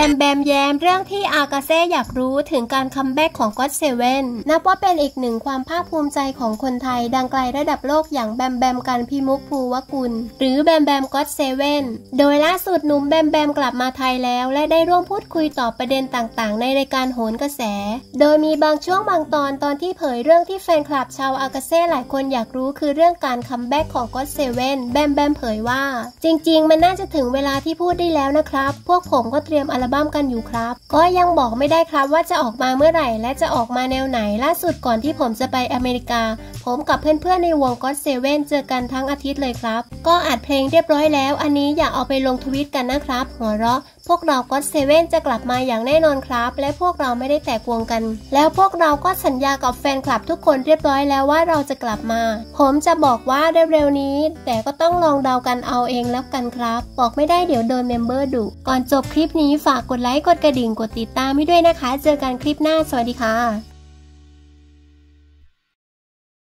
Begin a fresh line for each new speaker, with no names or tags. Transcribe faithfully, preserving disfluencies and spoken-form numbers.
มแบมแยมเรื่องที่อากาเซ่อยากรู้ถึงการคัมแบ็กของก็อตเซเว่นนับว่าเป็นอีกหนึ่งความภาคภูมิใจของคนไทยดังไกลระดับโลกอย่างแบมแบมกันพิมุกภูวกุลหรือแบมแบมก็อตเซเว่นโดยล่าสุดหนุ่มแบมแบมกลับมาไทยแล้วและได้ร่วมพูดคุยตอบประเด็นต่างๆในรายการโหนกระแสโดยมีบางช่วงบางตอนตอนที่เผยเรื่องที่แฟนคลับชาวอากาเซ่หลายคนอยากรู้คือเรื่องการคัมแบ็กของก็อตเซเว่นแบมแบมเผยว่าจริงๆมันน่าจะถึงเวลาที่พูดได้แล้วนะครับพวกผมก็เตรียมอัลบั้มกันอยู่ครับก็ยังบอกไม่ได้ครับว่าจะออกมาเมื่อไหร่และจะออกมาแนวไหนล่าสุดก่อนที่ผมจะไปอเมริกาผมกับเพื่อนๆในวงก็อตเซเว่นเจอกันทั้งอาทิตย์เลยครับก็อัดเพลงเรียบร้อยแล้วอันนี้อย่าเอาไปลงทวิตกันนะครับหัวเราะพวกเราก็อตเซเว่นจะกลับมาอย่างแน่นอนครับและพวกเราไม่ได้แตกวงกันแล้วพวกเราก็สัญญากับแฟนคลับทุกคนเรียบร้อยแล้วว่าเราจะกลับมาผมจะบอกว่าเร็วๆนี้แต่ก็ต้องลองเดากันเอาเองแล้วกันครับบอกไม่ได้เดี๋ยวโดนเมมเบอร์ดุก่อนจบคลิปนี้ฝากกดไลค์กดกระดิ่งกดติดตามให้ด้วยนะคะเจอกันคลิปหน้าสวัสดีค่ะ